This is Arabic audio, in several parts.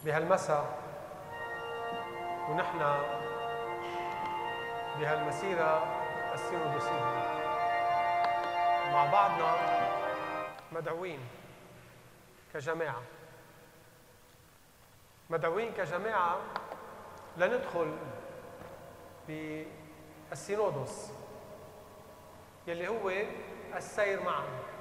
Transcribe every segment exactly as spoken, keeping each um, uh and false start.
بهالمساء ونحن بهالمسيرة السينودوسية مع بعضنا مدعوين كجماعة مدعوين كجماعة لندخل بالسينودوس يلي هو السير معا.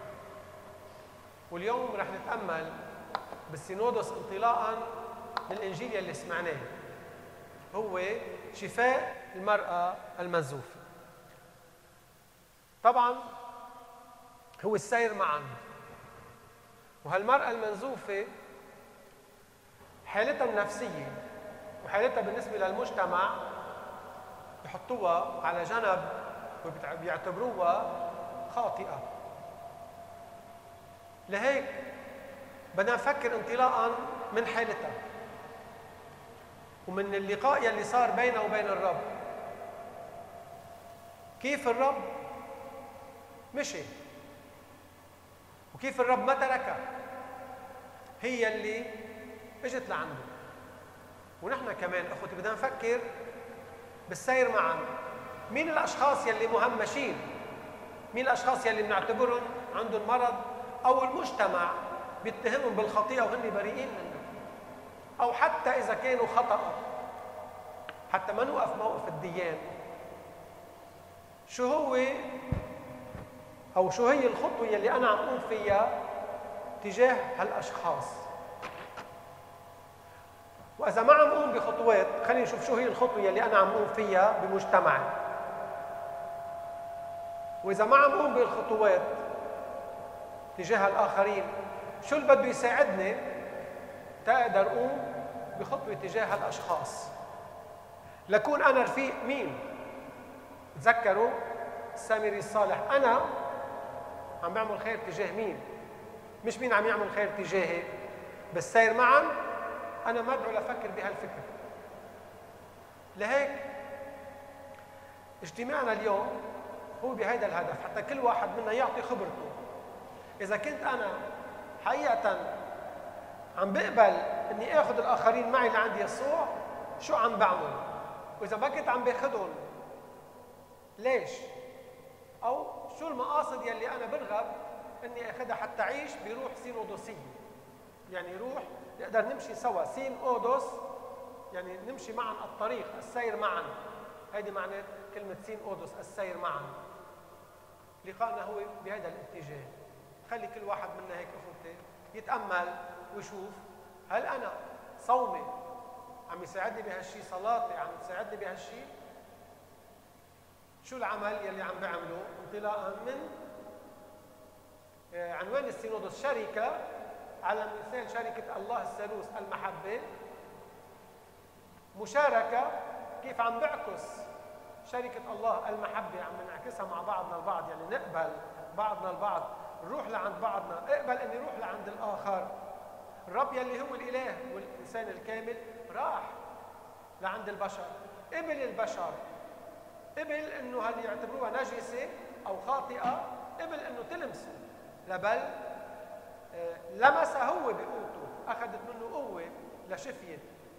واليوم رح نتأمل بالسينودوس انطلاقا من الإنجيل يلي سمعناه، هو شفاء المرأة المنزوفة. طبعا هو السير معا، وهالمرأة المنزوفة حالتها النفسية وحالتها بالنسبة للمجتمع بحطوها على جنب وبيعتبروها خاطئة. لهيك بدنا نفكر انطلاقا من حالتها ومن اللقاء يلي صار بينها وبين الرب، كيف الرب مشي وكيف الرب ما تركها، هي اللي اجت لعنده. ونحن كمان اخوتي بدنا نفكر بالسير معا. مين الاشخاص يلي مهمشين؟ مين الاشخاص يلي بنعتبرهم عندهم مرض او المجتمع بيتهمهم بالخطيئه وهن بريئين منها، او حتى اذا كانوا خطأ حتى ما نوقف موقف الديان. شو هو او شو هي الخطوه يلي انا عم اقوم فيها تجاه هالاشخاص؟ واذا ما عم اقوم بخطوات، خلينا نشوف شو هي الخطوه يلي انا عم اقوم فيها بمجتمعي. واذا ما عم اقوم بالخطوات تجاه الاخرين، شو اللي بده يساعدني تقدر اقوم بخطوه تجاه هالاشخاص؟ لكون انا رفيق مين؟ تذكروا السامري الصالح، انا عم بعمل خير تجاه مين؟ مش مين عم يعمل خير تجاهي. بالسير معا انا مدعو لافكر بهالفكر. لهيك اجتماعنا اليوم هو بهذا الهدف، حتى كل واحد منا يعطي خبرته. اذا كنت انا حقيقه عم بقبل اني اخذ الاخرين معي لعند يسوع، شو عم بعمل؟ واذا ما كنت عم باخذهم ليش؟ او شو المقاصد يلي انا برغب اني اخذها حتى اعيش بروح سينودوسيه، يعني روح نقدر نمشي سوا. سين اودوس يعني نمشي معا الطريق، السير معا. هيدي معنى كلمه سين اودوس، السير معا. لقائنا هو بهذا الاتجاه. خلي كل واحد منا هيك اخوتي يتامل ويشوف، هل انا صومي عم يساعدني بهالشيء؟ صلاتي عم تساعدني بهالشيء؟ شو العمل يلي عم بعمله انطلاقا من عنوان السينودوس؟ شركه، على مثال شركه الله الثالوث المحبه. مشاركه، كيف عم بعكس شركه الله المحبه، عم نعكسها مع بعضنا البعض، يعني نقبل بعضنا البعض، نروح لعند بعضنا، اقبل اني اروح لعند الاخر. الرب يلي هو الاله والانسان الكامل راح لعند البشر، قبل البشر، قبل انه هل يعتبروها نجسه او خاطئه، قبل انه تلمسه، لبل آه لمسها هو بقوته، اخذت منه قوه لشفيه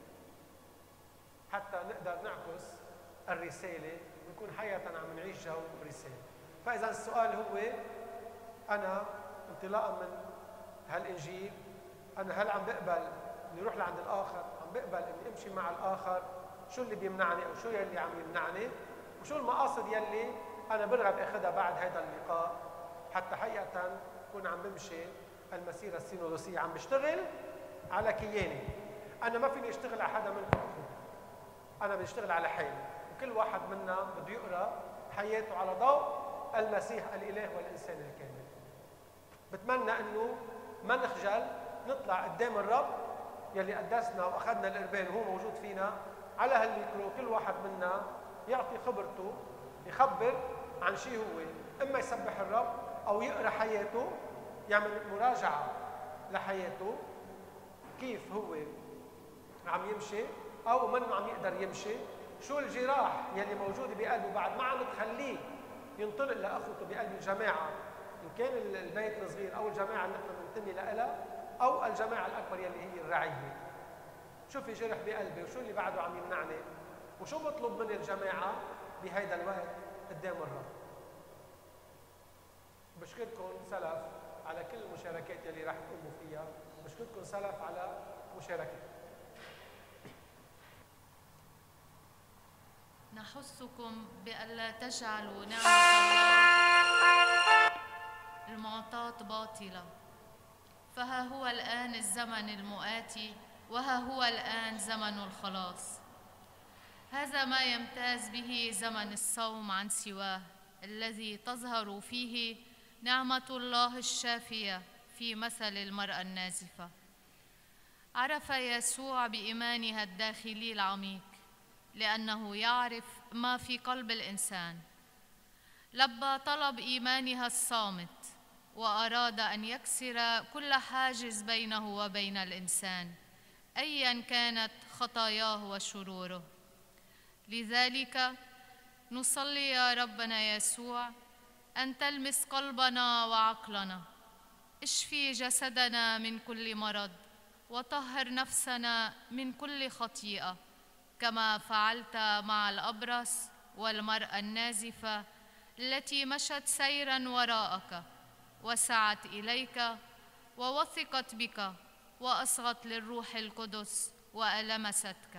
حتى نقدر نعكس الرساله ونكون حقيقه عم نعيش جو رساله. فاذا السؤال هو، انا انطلاقا من هالانجيل انا هل عم بقبل اني اروح لعند الاخر؟ عم بقبل اني امشي مع الاخر؟ شو اللي بيمنعني او شو يلي عم يمنعني؟ وشو المقاصد يلي انا برغب اخذها بعد هذا اللقاء حتى حقيقه اكون عم بمشي المسيره السينودوسيه، عم بشتغل على كياني. انا ما فيني اشتغل على حدا منكم، انا بشتغل على حالي، وكل واحد منا بده يقرا حياته على ضوء المسيح الاله والانسان الكامل. بتمنى انه ما نخجل نطلع قدام الرب يلي قدسنا واخذنا القربان وهو موجود فينا على هالميكرو، كل واحد منا يعطي خبرته، يخبر عن شيء هو، اما يسبح الرب او يقرا حياته، يعمل مراجعه لحياته، كيف هو عم يمشي او منه عم يقدر يمشي، شو الجراح يلي موجوده بقلبه بعد ما عم تخليه ينطلق لاخوته بقلب الجماعه، ان كان البيت الصغير او الجماعه اللي نحن ننتمي لها او الجماعه الاكبر يلي هي الرعيه. شو في جرح بقلبي وشو اللي بعده عم يمنعني وشو بطلب من الجماعة بهيدا الوقت قدام الرب. بشكركم سلف على كل المشاركات يلي راح تقوموا فيها، بشكركم سلف على مشاركتكم. نحثكم بألا تجعلوا نعمة الله المعطاة باطلة، فها هو الآن الزمن المؤاتي، وها هو الآن زمن الخلاص. هذا ما يمتاز به زمن الصوم عن سواه، الذي تظهر فيه نعمة الله الشافية في مثل المرأة النازفة. عرف يسوع بإيمانها الداخلي العميق، لأنه يعرف ما في قلب الإنسان. لبى طلب إيمانها الصامت، وأراد أن يكسر كل حاجز بينه وبين الإنسان أياً كانت خطاياه وشروره. لذلك نصلي يا ربنا يسوع أن تلمس قلبنا وعقلنا، اشفي جسدنا من كل مرض، وطهر نفسنا من كل خطيئة، كما فعلت مع الأبرص والمرأة النازفة التي مشت سيراً وراءك وسعت إليك ووثقت بك وأصغت للروح القدس وألمستك.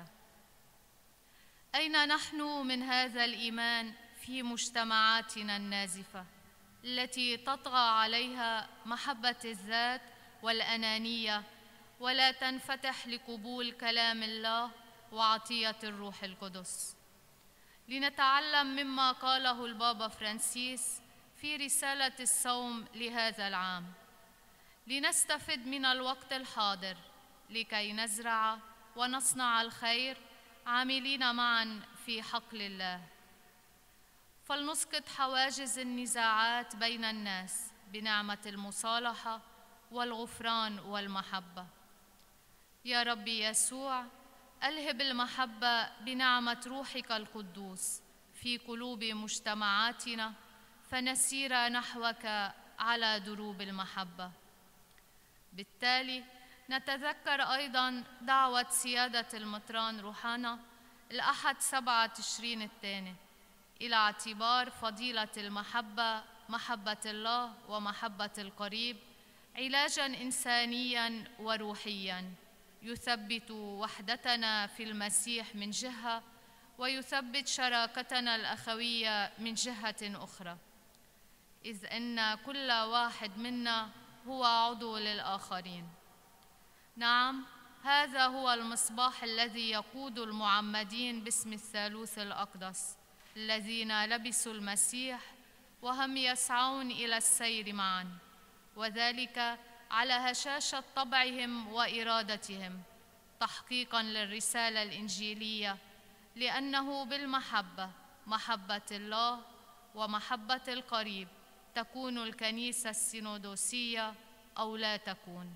أين نحن من هذا الإيمان في مجتمعاتنا النازفة التي تطغى عليها محبة الذات والأنانية، ولا تنفتح لقبول كلام الله وعطية الروح القدس؟ لنتعلم مما قاله البابا فرانسيس في رسالة الصوم لهذا العام، لنستفد من الوقت الحاضر لكي نزرع ونصنع الخير، عاملين معاً في حقل الله. فلنسقط حواجز النزاعات بين الناس بنعمة المصالحة والغفران والمحبة. يا ربي يسوع، ألهب المحبة بنعمة روحك القدوس في قلوب مجتمعاتنا، فنسير نحوك على دروب المحبة. بالتالي نتذكر أيضاً دعوة سيادة المطران روحانا الأحد سبعة تشرين الثاني إلى اعتبار فضيلة المحبة، محبة الله ومحبة القريب، علاجاً إنسانياً وروحياً يثبت وحدتنا في المسيح من جهة، ويثبت شراكتنا الأخوية من جهة أخرى، إذ أن كل واحد منا هو عضو للآخرين. نعم، هذا هو المصباح الذي يقود المعمدين باسم الثالوث الأقدس الذين لبسوا المسيح وهم يسعون إلى السير معاً، وذلك على هشاشة طبعهم وإرادتهم، تحقيقاً للرسالة الإنجيلية، لأنه بالمحبة، محبة الله ومحبة القريب، تكون الكنيسة السينودوسية أو لا تكون.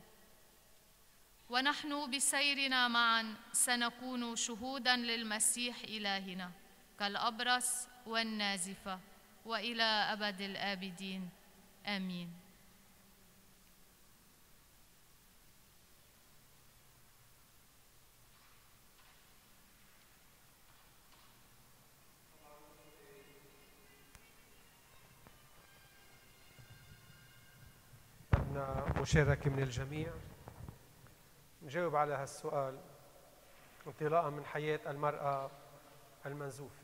ونحن بسيرنا معاً سنكون شهوداً للمسيح إلهنا كالأبرص والنازفة وإلى أبد الآبدين. آمين. بدنا مشاركة من الجميع نجاوب على هالسؤال انطلاقا من حياة المرأة المنزوفة.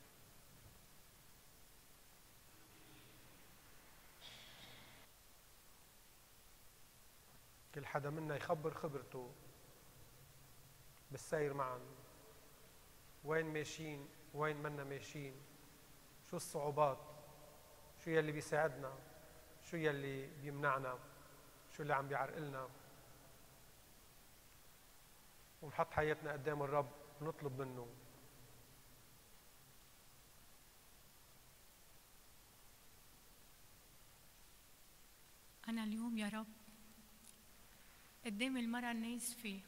كل حدا منا يخبر خبرته بالسير معا، وين ماشيين وين منا ماشيين، شو الصعوبات، شو يلي بيساعدنا، شو يلي بيمنعنا، شو اللي عم بيعرقلنا، ونحط حياتنا قدام الرب ونطلب منه. أنا اليوم يا رب قدام المرأة النازفة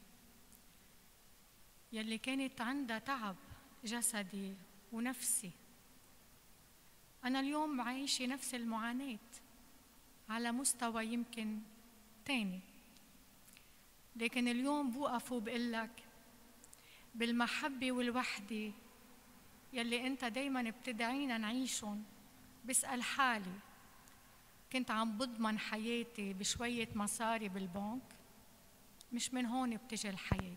يلي كانت عندها تعب جسدي ونفسي. أنا اليوم عايشة نفس المعاناة على مستوى يمكن تاني، لكن اليوم بوقف وبقول لك بالمحبة والوحدة يلي أنت دايماً بتدعينا نعيشهم، بسأل حالي كنت عم بضمن حياتي بشوية مصاري بالبنك؟ مش من هون بتجي الحياة.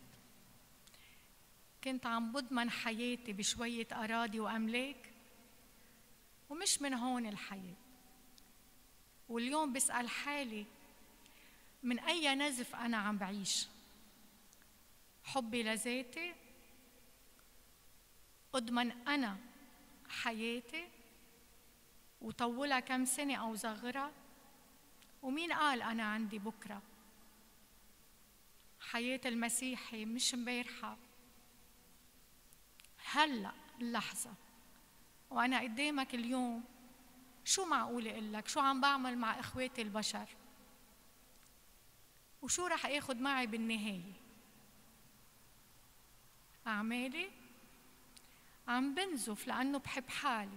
كنت عم بضمن حياتي بشوية أراضي وأملاك؟ ومش من هون الحياة. واليوم بسأل حالي من أي نزف أنا عم بعيش؟ حبي لذاتي؟ أضمن أنا حياتي وطولها كم سنة أو صغرها؟ ومين قال أنا عندي بكرة؟ حياة المسيحي مش مبارحة، هلأ اللحظة وأنا قدامك اليوم. شو معقول أقول لك؟ شو عم بعمل مع إخواتي البشر؟ وشو رح آخد معي بالنهاية؟ أعمالي؟ عم بنزف لأنه بحب حالي.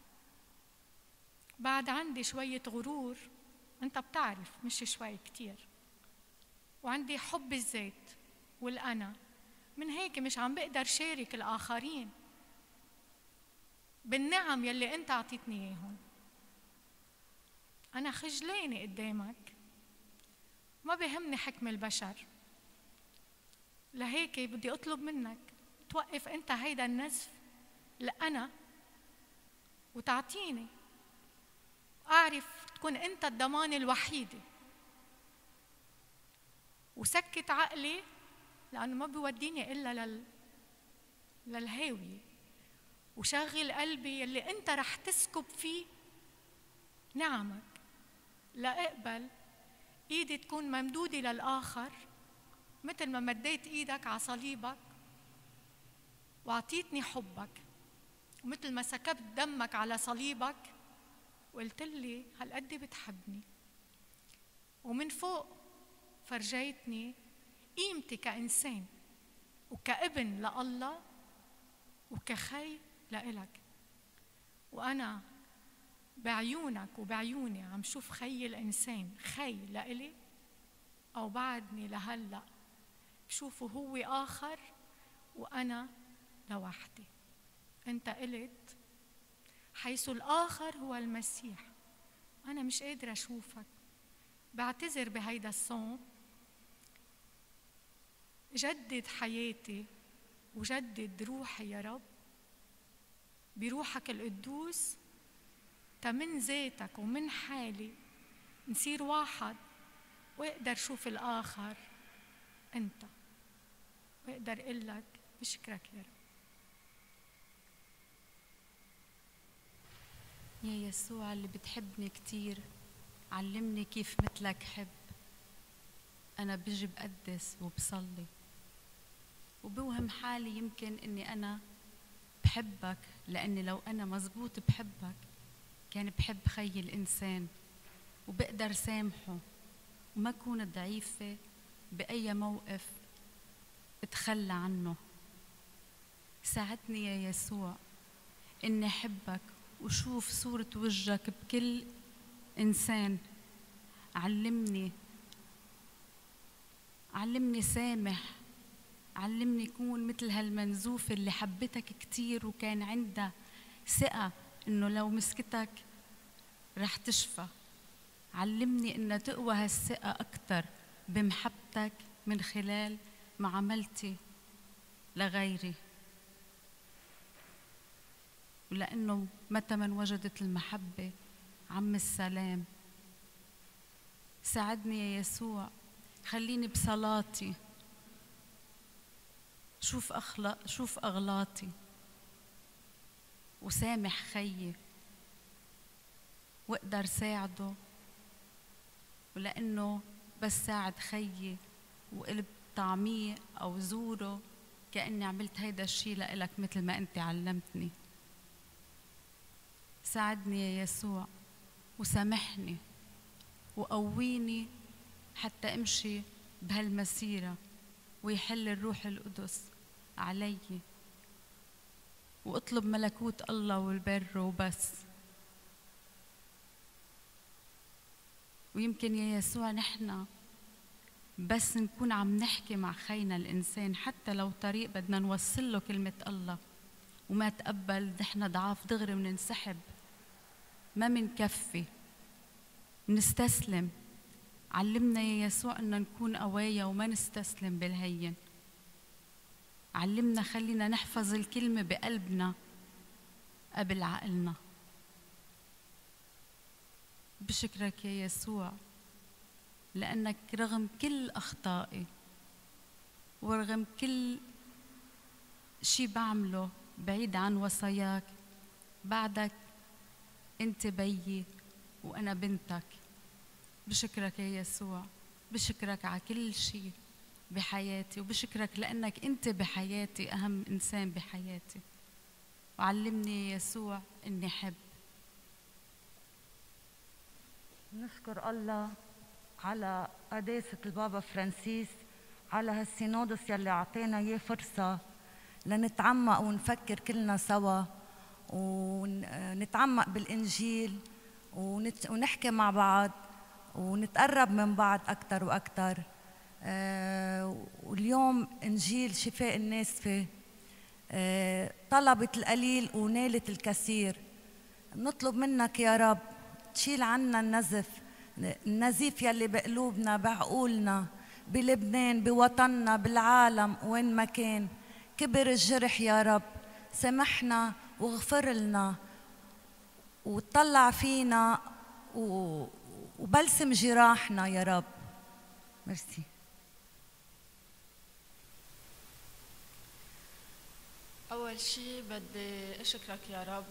بعد عندي شوية غرور، أنت بتعرف مش شوي كتير، وعندي حب الذات والأنا، من هيك مش عم بقدر شارك الآخرين بالنعم يلي أنت عطيتني إياهم. أنا خجلانة قدامك، ما بيهمني حكم البشر، لهيك بدي أطلب منك توقف أنت هيدا النزف لأنا وتعطيني أعرف تكون أنت الضمان الوحيدة، وسكت عقلي لأنه ما بيوديني إلا لل... للهاوية، وشغل قلبي يلي أنت رح تسكب فيه نعمك لأقبل إيدي تكون ممدودة للآخر مثل ما مديت إيدك على صليبك وعطيتني حبك، ومثل ما سكبت دمك على صليبك وقلت لي هالقد بتحبني، ومن فوق فرجيتني قيمتي كإنسان وكابن لله وكخي لإلك. وأنا بعيونك وبعيوني عم شوف خي الإنسان خي لإلي، أو بعدني لهلأ بشوفه هو آخر وأنا لوحدي. أنت قلت حيث الآخر هو المسيح. أنا مش قادرة أشوفك، بعتذر بهيدا الصوم. جدد حياتي وجدد روحي يا رب بروحك القدوس، تمن ذاتك ومن حالي نصير واحد، واقدر شوف الآخر أنت، واقدر أقول لك بشكرك يا رب. يا يسوع اللي بتحبني كتير، علمني كيف مثلك حب. أنا بجي بقدس وبصلي وبوهم حالي يمكن إني أنا بحبك، لأني لو أنا مزبوط بحبك كان بحب خي الإنسان وبقدر سامحه وما كون ضعيفة بأي موقف اتخلى عنه. ساعدني يا يسوع إني أحبك وشوف صورة وجهك بكل إنسان. علمني علمني سامح، علمني كون مثل هالمنزوفة اللي حبتك كتير وكان عندها ثقة إنه لو مسكتك رح تشفى. علمني إن تقوى هالثقة أكتر بمحبتك من خلال معاملتي لغيري، ولأنه متى من وجدت المحبة عم السلام. ساعدني يا يسوع، خليني بصلاتي شوف أخلاق شوف أغلاطي وسامح خيي واقدر ساعده، ولأنه بس ساعد خيي وقلب طعميه أو زوره كأني عملت هيدا الشي لإلك مثل ما أنت علمتني. ساعدني يا يسوع وسامحني وقويني حتى امشي بهالمسيرة، ويحل الروح القدس علي واطلب ملكوت الله والبر وبس. ويمكن يا يسوع نحن بس نكون عم نحكي مع خينا الإنسان، حتى لو طريق بدنا نوصل له كلمة الله وما تقبل، نحن ضعاف دغري وننسحب، ما منكفي، نستسلم. علمنا يا يسوع أن نكون قوايا وما نستسلم بالهين. علمنا خلينا نحفظ الكلمة بقلبنا قبل عقلنا. بشكرك يا يسوع لأنك رغم كل أخطائي ورغم كل شي بعمله بعيد عن وصاياك، بعدك أنت بيي وأنا بنتك. بشكرك يا يسوع، بشكرك على كل شي بحياتي، وبشكرك لأنك أنت بحياتي أهم إنسان بحياتي. وعلمني يا يسوع إني أحب. نشكر الله على قداسة البابا فرانسيس، على هالسينودس يلي أعطينا إياه فرصة لنتعمق ونفكر كلنا سوا ونتعمق بالإنجيل ونحكي مع بعض ونتقرب من بعض أكتر وأكتر. آه واليوم إنجيل شفاء الناس فيه. آه طلبت القليل ونالت الكثير. نطلب منك يا رب تشيل عنا النزف، النزيف يلي بقلوبنا بعقولنا بلبنان بوطننا بالعالم وين ما كان. كبر الجرح يا رب، سامحنا واغفر لنا وطلع فينا وبلسم جراحنا يا رب. ميرسي. أول شي بدي أشكرك يا رب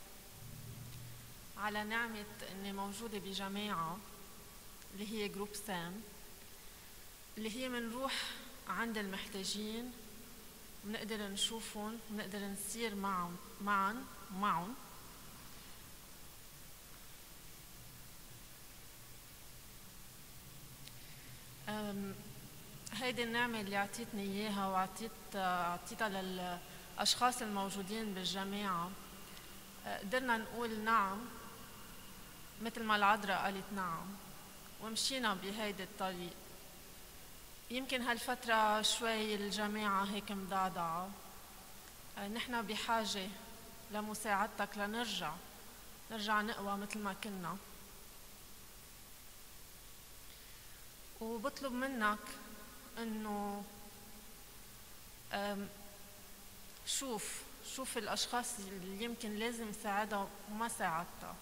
على نعمة أني موجودة بجماعة اللي هي جروب سام، اللي هي منروح عند المحتاجين ونقدر نشوفهم ونقدر نسير معهم معا معهم هيدي النعمة اللي أعطيتني إياها وأعطيت أعطيتها للأشخاص الموجودين بالجماعة. قدرنا نقول نعم مثل ما العذراء قالت نعم، ومشينا بهيدي الطريق. يمكن هالفترة شوي الجماعة هيك مضعضعة، نحن بحاجة لمساعدتك لنرجع نرجع نقوى مثل ما كنا. وبطلب منك انه شوف شوف الاشخاص اللي يمكن لازم ساعدها وما ساعدتها،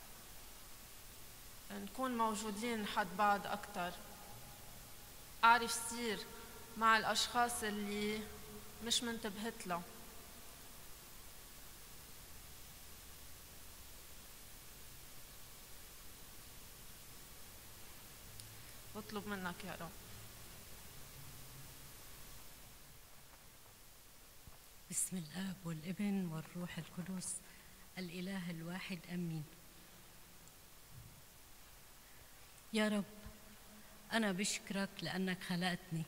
نكون موجودين حد بعض اكثر. اعرف سير مع الاشخاص اللي مش منتبهت لها. بطلب منك يا رب. بسم الآب والابن والروح القدس الإله الواحد آمين. يا رب أنا بشكرك لأنك خلقتني.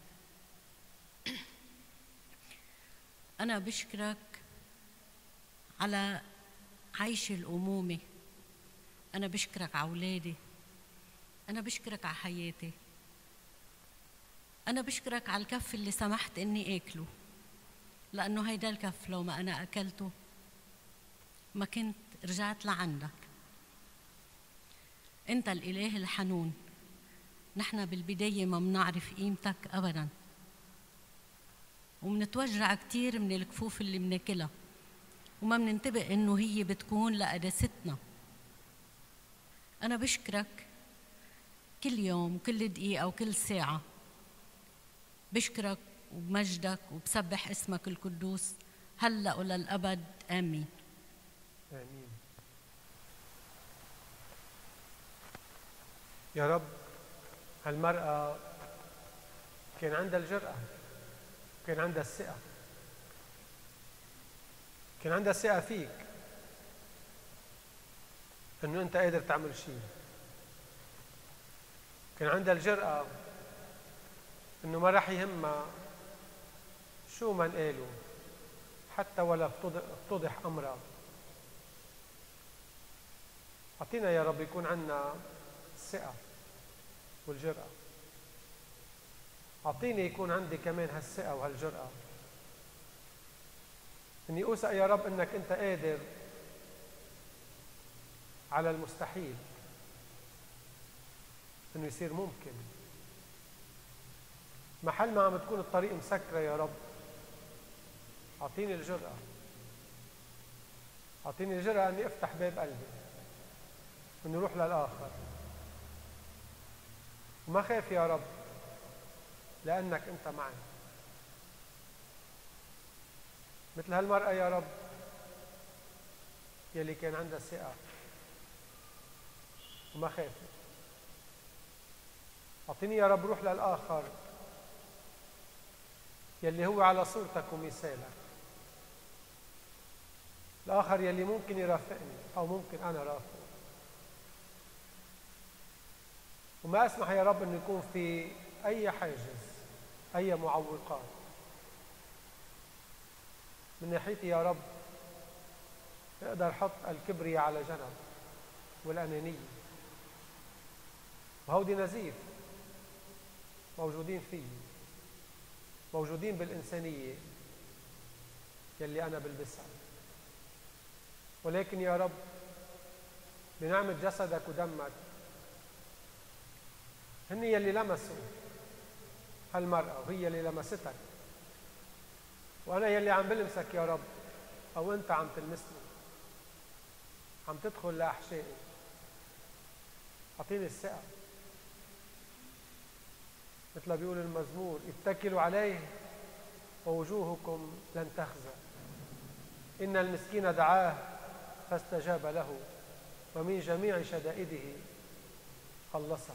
أنا بشكرك على عيش الأمومة. أنا بشكرك على أولادي. أنا بشكرك على حياتي. أنا بشكرك على الكف اللي سمحت إني آكله، لأنه هيدا الكف لو ما أنا أكلته ما كنت رجعت لعندك. أنت الإله الحنون. نحن بالبداية ما منعرف قيمتك أبداً، ومنتوجع كتير من الكفوف اللي مناكلها وما مننتبه إنه هي بتكون لقداستنا. أنا بشكرك كل يوم وكل دقيقة وكل ساعة. بشكرك وبمجدك وبسبح اسمك القدوس هلأ وللأبد آمين. آمين. يا رب هالمرأة كان عندها الجرأة، كان عندها الثقة، كان عندها الثقة فيك إنه أنت قادر تعمل شيء. كان عندها الجرأة إنه ما راح يهمها شو ما قالوا حتى ولا افتضح أمرها. أعطينا يا رب يكون عندنا الثقة والجرأة أعطيني يكون عندي كمان هالثقة وهالجرأة إني أوثق يا رب إنك أنت قادر على المستحيل إنه يصير ممكن. محل ما عم تكون الطريق مسكرة يا رب، أعطيني الجرأة، أعطيني الجرأة إني أفتح باب قلبي وإني أروح للآخر وما خاف يا رب لأنك أنت معي. مثل هالمرأة يا رب يلي كان عندها ثقة وما خافت. أعطيني يا رب روح للآخر يلي هو على صورتك ومثالك، الآخر يلي ممكن يرافقني أو ممكن أنا رافقه. وما أسمح يا رب أن يكون في أي حاجز، أي معوقات من ناحيتي يا رب. أقدر أحط الكبرياء على جنب والأنانية، وهودي نزيف موجودين فيه، موجودين بالإنسانية يلي أنا بلبسها. ولكن يا رب بنعمة جسدك ودمك هن يلي لمسوا هالمرأة وهي يلي لمستك، وأنا يلي عم بلمسك يا رب أو أنت عم تلمسني، عم تدخل لأحشائي. أعطيني الثقة مثل ما بيقول المزمور: اتكلوا عليه ووجوهكم لن تخزى، إن المسكين دعاه فاستجاب له ومن جميع شدائده خلصه.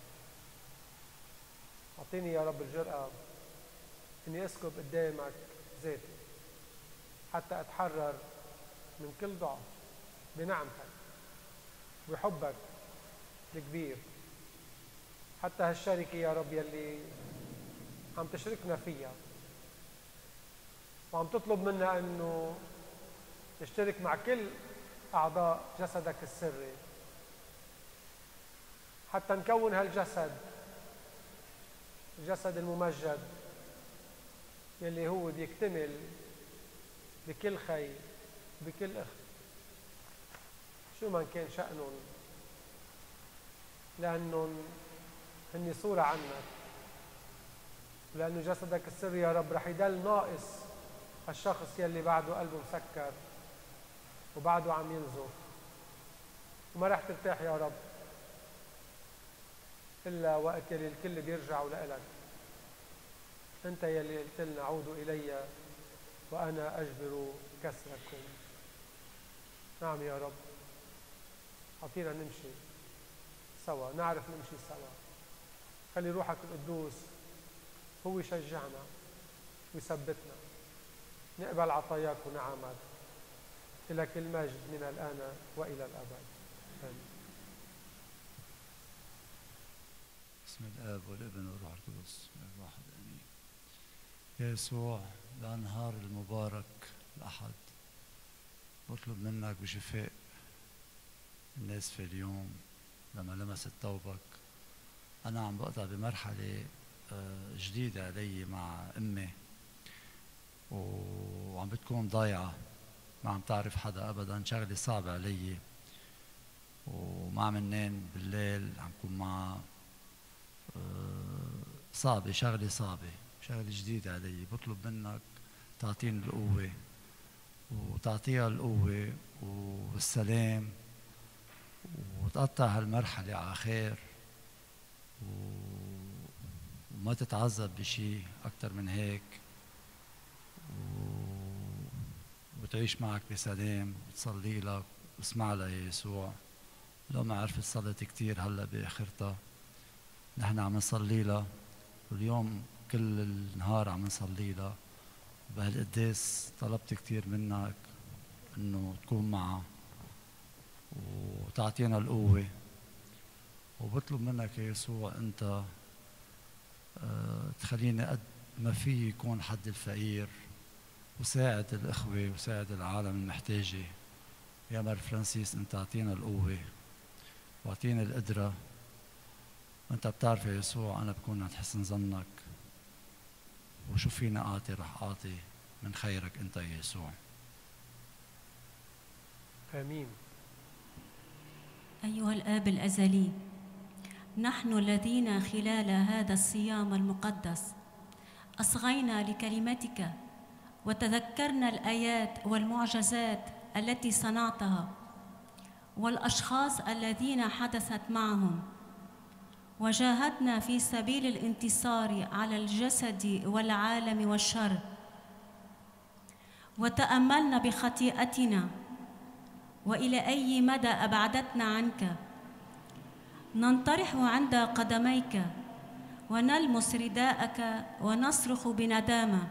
أعطيني يا رب الجرأة إني أسكب قدامك ذاتي حتى أتحرر من كل ضعف بنعمتك وحبك الكبير. حتى هالشركة يا رب يلي عم تشركنا فيها وعم تطلب منا أنه نشترك مع كل أعضاء جسدك السري حتى نكون هالجسد، الجسد الممجد يلي هو بيكتمل بكل خير بكل اخت شو ما كان شأنهم، لأنهم هن صورة عنك، ولأنه جسدك السري يا رب رح يضل ناقص الشخص يلي بعده قلبه مسكر وبعده عم ينزف وما رح ترتاح يا رب إلا وقت يلي الكل بيرجعوا لإلك. أنت يلي قلت لنا: عودوا إلي وأنا أجبر كسركم. نعم يا رب، أعطينا نمشي سوا، نعرف نمشي سوا. خلي روحك القدوس هو يشجعنا ويثبتنا نقبل عطاياك ونعمك. إلك المجد من الآن وإلى الأبد. آمين. بسم الآب والابن والروح القدس الواحد آمين. يا يسوع، بأنهار المبارك الأحد بطلب منك بشفاء الناس في اليوم لما لمست ثوبك. أنا عم بقطع بمرحلة جديدة علي مع أمي وعم بتكون ضايعة، ما عم تعرف حدا أبدا، شغلة صعبة علي وما عم ننام بالليل، عم كون معها صعبة، شغلة صعبة، شغلة جديدة علي. بطلب منك تعطيني القوة وتعطيها القوة والسلام وتقطع هالمرحلة على خير وما تتعذب بشي أكتر من هيك وتعيش معك بسلام وتصلي لك واسمع لها يا يسوع. لو ما عرفت صلت كتير هلا بآخرتها، نحن عم نصلي لها واليوم كل النهار عم نصلي لها. بهالقداس طلبت كتير منك انه تكون معها وتعطينا القوة، وبطلب منك يا يسوع انت أه تخليني قد ما في يكون حد الفقير وساعد الإخوة وساعد العالم المحتاجة. يا مر فرانسيس انت اعطينا القوة واعطينا القدرة، وانت بتعرف يا يسوع انا بكون عند حسن ظنك وشو فينا أعطي رح أعطي من خيرك أنت يا يسوع. آمين. أيها الآب الأزلي، نحن الذين خلال هذا الصيام المقدس أصغينا لكلمتك وتذكرنا الآيات والمعجزات التي صنعتها والأشخاص الذين حدثت معهم، وجاهدنا في سبيل الانتصار على الجسد والعالم والشر، وتأملنا بخطيئتنا وإلى أي مدى أبعدتنا عنك. ننطرح عند قدميك ونلمس رداءك ونصرخ بندامة: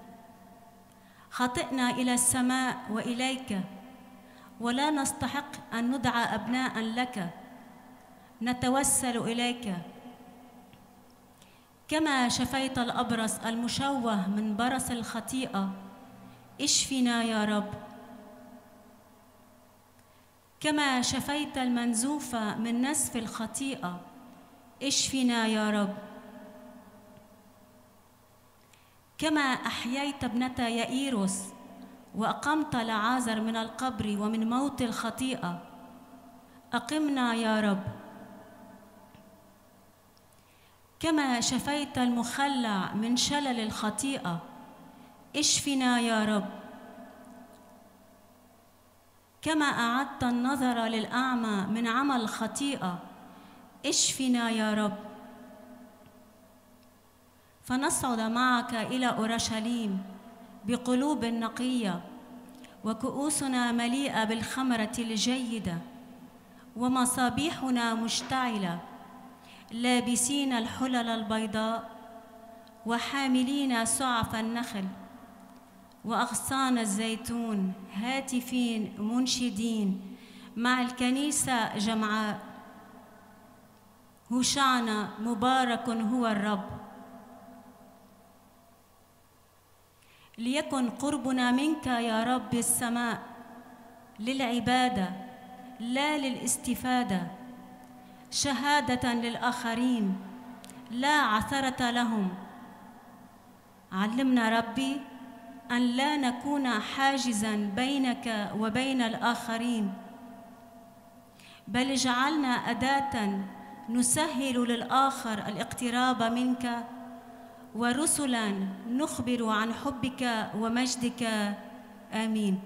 خطئنا إلى السماء وإليك، ولا نستحق أن ندعى أبناء لك. نتوسل إليك كما شفيت الأبرص المشوه من برص الخطيئة، اشفنا يا رب. كما شفيت المنزوف من نسف الخطيئة، اشفنا يا رب. كما أحييت ابنة يائيروس وأقمت لعازر من القبر ومن موت الخطيئة، أقمنا يا رب. كما شفيت المخلع من شلل الخطيئة، اشفنا يا رب. كما أعدت النظر للأعمى من عمى الخطيئة، اشفنا يا رب. فنصعد معك إلى أورشليم بقلوب نقية وكؤوسنا مليئة بالخمرة الجيدة ومصابيحنا مشتعلة، لابسين الحلل البيضاء وحاملين سعف النخل وأغصان الزيتون، هاتفين منشدين مع الكنيسة جمعاء: هوشعنا مبارك هو الرب. ليكن قربنا منك يا رب السماء للعبادة لا للاستفادة، شهادة للآخرين لا عثرة لهم. علمنا ربي أن لا نكون حاجزاً بينك وبين الآخرين، بل اجعلنا أداة نسهل للآخر الاقتراب منك، ورسلاً نخبر عن حبك ومجدك. آمين.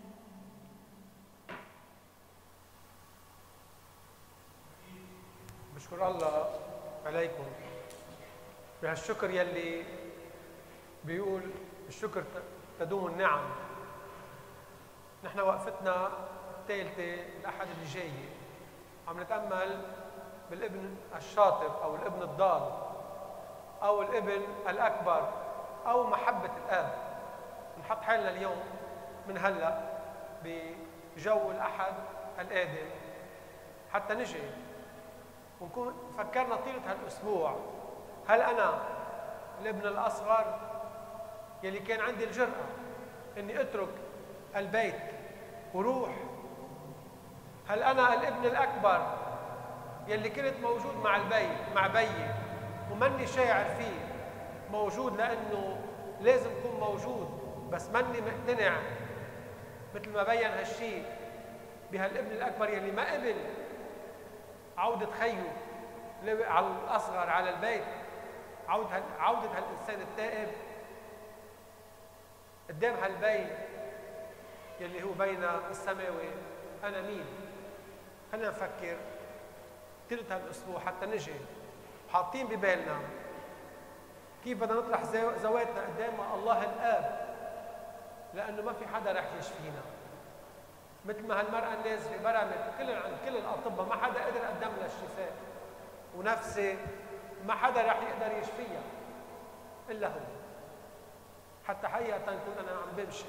بشكر الله عليكم بهالشكر يلي بيقول الشكر تدوم النعم. نحن وقفتنا الثالثة الأحد اللي جاي عم نتأمل بالابن الشاطر أو الابن الضال أو الابن الأكبر أو محبة الآب. نحط حالنا اليوم من هلأ بجو الأحد القادم حتى نجي ونكون فكرنا طيلة هالأسبوع: هل أنا الابن الأصغر يلي كان عندي الجرأة إني أترك البيت وروح؟ هل أنا الابن الأكبر يلي كنت موجود مع البيت مع بيي ومني شاعر فيه موجود لأنه لازم أكون موجود، بس مني مقتنع مثل ما بين هالشيء بهالابن الأكبر يلي ما قبل عودة خيه على الأصغر على البيت، عودة عودة هالإنسان التائب قدام هالبيت يلي هو بين السماوي. أنا مين؟ خلينا نفكر طيلة هالأسبوع حتى نجي حاطين ببالنا كيف بدنا نطرح زواتنا قدام الله الآب، لأنه ما في حدا رح يشفينا. مثل ما هالمرأة النازلة برمت كل عند كل الأطباء ما حدا قدر قدم لها الشفاء، ونفسي ما حدا رح يقدر يشفيها إلا هو. حتى حقيقة كنت أنا عم بمشي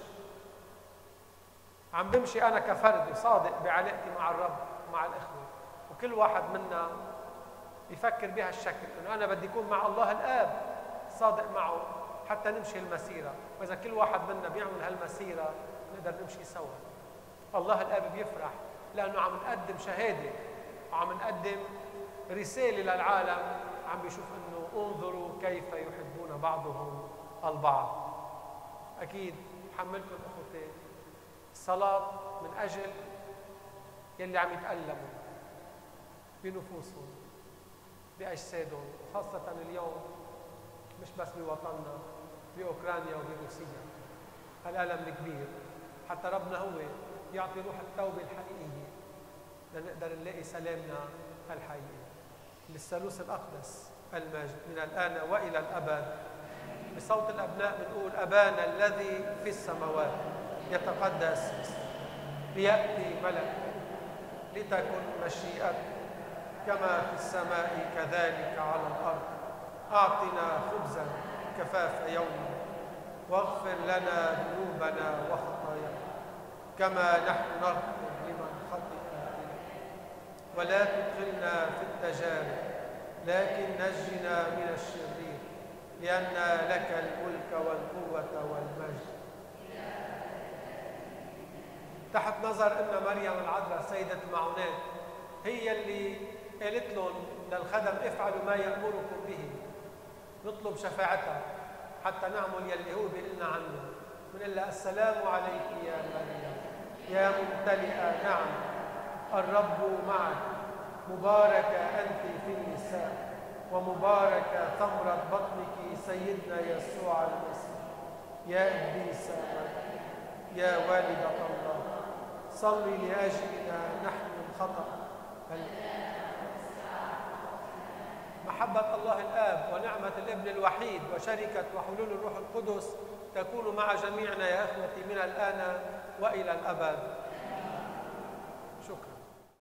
عم بمشي أنا كفرد وصادق بعلاقتي مع الرب ومع الإخوة، وكل واحد منا يفكر بهالشكل إنه أنا بدي أكون مع الله الآب صادق معه حتى نمشي المسيرة. وإذا كل واحد منا بيعمل هالمسيرة نقدر نمشي سوا. الله الآب بيفرح لأنه عم نقدم شهادة وعم نقدم رسالة للعالم، عم بيشوف إنه انظروا كيف يحبون بعضهم البعض. أكيد بحملكم أخوتي الصلاة من أجل يلي عم يتألموا بنفوسهم بأجسادهم، وخاصة اليوم مش بس بوطننا، بأوكرانيا وبروسيا الألم الكبير، حتى ربنا هو يعطي روح التوبة الحقيقية لنقدر نلاقي سلامنا الحقيقي. للثالوث الأقدس المجد من الآن وإلى الأبد. بصوت الأبناء بنقول: أبانا الذي في السماوات يتقدس اسمك، ليأتي ملكك، لتكن مشيئتك كما في السماء كذلك على الأرض. أعطنا خبزا كفاف يومنا، واغفر لنا ذنوبنا وخطايانا كما نحن نغفر لمن خطئ إلينا، ولا تدخلنا في التجارب لكن نجنا من الشرير، لأن لك الملك والقوة والمجد. تحت نظر أن مريم العذراء سيدة المعونات هي اللي قالت لهم للخدم: افعلوا ما يأمركم به. نطلب شفاعتها حتى نعمل يلي هو بيقلنا عنه. بنقول لها: السلام عليك يا مريم يا ممتلئة نعم، الرب معك، مباركة أنت في النساء، ومباركة ثمرة بطنك سيدنا يسوع المسيح. يا قديسة مريم يا والدة الله، صلي لأجلنا نحن الخطأ. محبة الله الآب ونعمة الابن الوحيد وشركة وحلول الروح القدس تكون مع جميعنا يا أخوتي من الآن وإلى الأبد.